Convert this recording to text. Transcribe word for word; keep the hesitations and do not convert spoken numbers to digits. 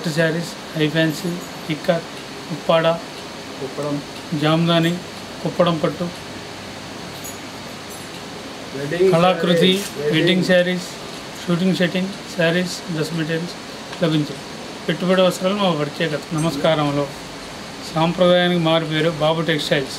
పట్టు saris, high fancy, ikat, Uppada, Kuppadam, Jamdani, Kuppadam పట్టు, కళాకృతి, wedding saris, shooting setting saris, dress materials లభించాయి. పెట్టుబడి అవసరాలు మా ప్రత్యేకత. నమస్కారంలో సాంప్రదాయానికి మారు పేరు బాబు టెక్స్టైల్స్.